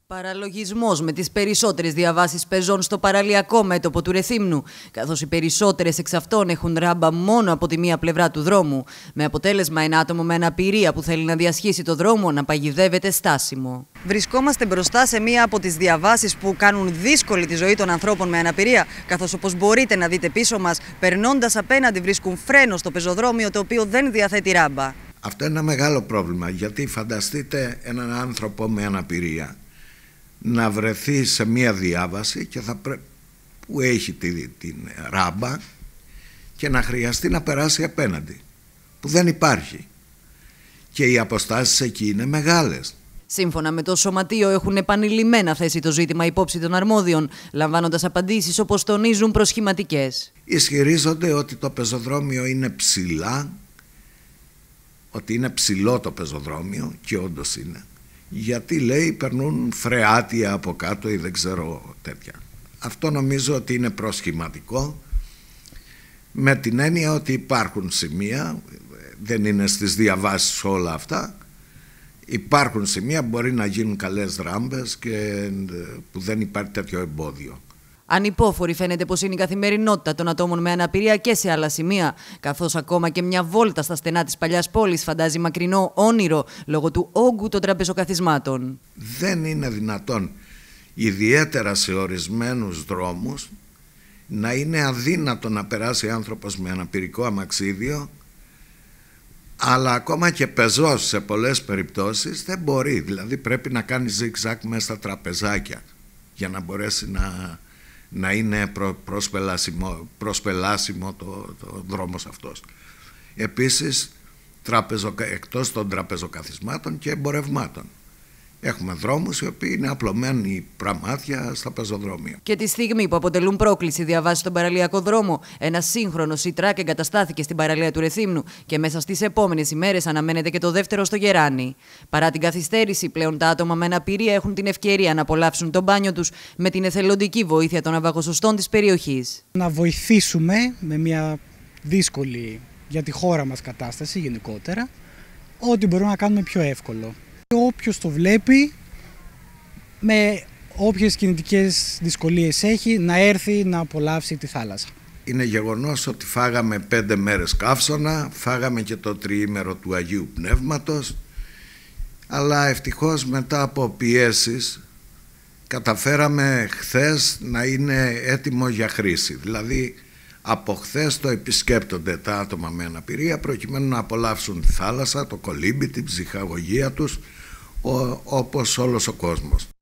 Παραλογισμός με τις περισσότερες διαβάσεις πεζών στο παραλιακό μέτωπο του Ρεθύμνου, καθώς οι περισσότερες εξ αυτών έχουν ράμπα μόνο από τη μία πλευρά του δρόμου, με αποτέλεσμα ένα άτομο με αναπηρία που θέλει να διασχίσει το δρόμο να παγιδεύεται στάσιμο. Βρισκόμαστε μπροστά σε μία από τις διαβάσεις που κάνουν δύσκολη τη ζωή των ανθρώπων με αναπηρία, καθώς όπως μπορείτε να δείτε πίσω μας, περνώντας απέναντι βρίσκουν φρένο στο πεζοδρόμιο το οποίο δεν διαθέτει ράμπα. Αυτό είναι ένα μεγάλο πρόβλημα, γιατί φανταστείτε έναν άνθρωπο με αναπηρία να βρεθεί σε μία διάβαση και που έχει την ράμπα και να χρειαστεί να περάσει απέναντι, που δεν υπάρχει. Και οι αποστάσεις εκεί είναι μεγάλες. Σύμφωνα με το Σωματείο, έχουν επανειλημμένα θέσει το ζήτημα υπόψη των αρμόδιων, λαμβάνοντας απαντήσεις όπως τονίζουν προσχηματικές. Ισχυρίζονται ότι το πεζοδρόμιο είναι ψηλά, ότι είναι ψηλό το πεζοδρόμιο, και όντως είναι. Γιατί λέει περνούν φρεάτια από κάτω ή δεν ξέρω τέτοια. Αυτό νομίζω ότι είναι προσχηματικό, με την έννοια ότι υπάρχουν σημεία, δεν είναι στις διαβάσεις όλα αυτά, υπάρχουν σημεία που μπορεί να γίνουν καλές ράμπες και που δεν υπάρχει τέτοιο εμπόδιο. Ανυπόφορη φαίνεται πως είναι η καθημερινότητα των ατόμων με αναπηρία και σε άλλα σημεία, καθώς ακόμα και μια βόλτα στα στενά της παλιάς πόλης φαντάζει μακρινό όνειρο λόγω του όγκου των τραπεζοκαθισμάτων. Δεν είναι δυνατόν, ιδιαίτερα σε ορισμένους δρόμους, να είναι αδύνατο να περάσει άνθρωπος με αναπηρικό αμαξίδιο, αλλά ακόμα και πεζός σε πολλές περιπτώσεις δεν μπορεί. Δηλαδή πρέπει να κάνει ζιγ-ζακ μέσα στα τραπεζάκια για να μπορέσει να είναι προσπελάσιμο το δρόμος αυτός. Επίσης, εκτός των τραπεζοκαθισμάτων και εμπορευμάτων, έχουμε δρόμους οι οποίοι είναι απλωμένοι πραμάτια στα πεζοδρόμια. Και τη στιγμή που αποτελούν πρόκληση διαβάσεις στον παραλιακό δρόμο, ένα σύγχρονο σιτράκ εγκαταστάθηκε στην παραλία του Ρεθύμνου και μέσα στις επόμενες ημέρες αναμένεται και το δεύτερο στο Γεράνι. Παρά την καθυστέρηση, πλέον τα άτομα με αναπηρία έχουν την ευκαιρία να απολαύσουν το μπάνιο τους με την εθελοντική βοήθεια των αβαγοσωστών της περιοχής. Να βοηθήσουμε με μια δύσκολη για τη χώρα μας κατάσταση γενικότερα, ό,τι μπορούμε να κάνουμε πιο εύκολο. Όποιος το βλέπει, με όποιες κινητικές δυσκολίες έχει, να έρθει να απολαύσει τη θάλασσα. Είναι γεγονός ότι φάγαμε 5 μέρες καύσωνα, φάγαμε και το τριήμερο του Αγίου Πνεύματος, αλλά ευτυχώς μετά από πιέσεις καταφέραμε χθες να είναι έτοιμο για χρήση. Δηλαδή από χθες το επισκέπτονται τα άτομα με αναπηρία προκειμένου να απολαύσουν τη θάλασσα, το κολύμπι, την ψυχαγωγία τους, όπως όλος ο κόσμος.